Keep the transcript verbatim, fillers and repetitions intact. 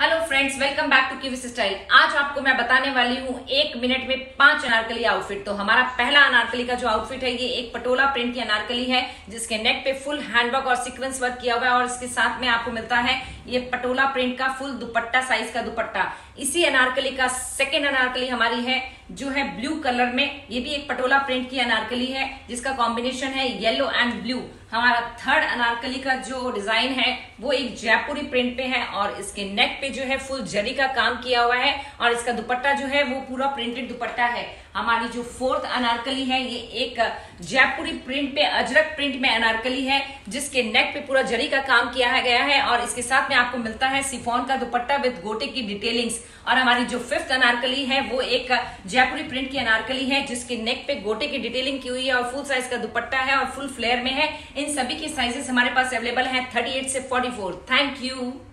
Hello friends, welcome back to क्यूविस style. आज आपको मैं बताने वाली हूँ एक मिनट में पांच अनारकली आउटफिट। तो हमारा पहला अनारकली का जो आउटफिट है ये एक पटोला प्रिंट की अनारकली है, जिसके नेक पे फुल हैंडवर्क और सीक्वेंस वर्क किया हुआ है और इसके साथ में आपको मिलता है ये पटोला प्रिंट का फुल दुपट्टा साइज का दुपट्टा। इसी अनारकली का सेकेंड अनारकली हमारी है जो है ब्लू कलर में। ये भी एक पटोला प्रिंट की अनारकली है जिसका कॉम्बिनेशन है येलो एंड ब्लू। हमारा थर्ड अनारकली का जो डिजाइन है वो एक जयपुरी प्रिंट पे है और इसके नेक पे जो है फुल जरी का काम किया हुआ है और इसका दुपट्टा जो है वो पूरा प्रिंटेड दुपट्टा है। हमारी जो फोर्थ अनारकली है ये एक जयपुरी प्रिंट पे अजरक प्रिंट में अनारकली है, जिसके नेक पे पूरा जरी का काम किया गया है और इसके साथ में आपको मिलता है सिफॉन का दुपट्टा विद गोटे की डिटेलिंग्स। और हमारी जो फिफ्थ अनारकली है वो एक जयपुरी प्रिंट की अनारकली है, जिसके नेक पे गोटे की डिटेलिंग की हुई है और फुल साइज का दुपट्टा है और फुल फ्लेयर में है। इन सभी के साइजेस हमारे पास अवेलेबल हैं थर्टी एट से फोर्टी फोर। Thank you.